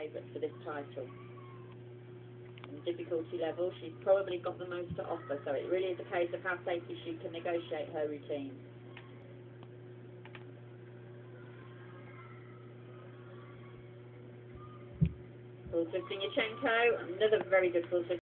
favourite for this title. And difficulty level, she's probably got the most to offer, so it really is a case of how safely she can negotiate her routine. Full twist Yachenko, another very good full twist.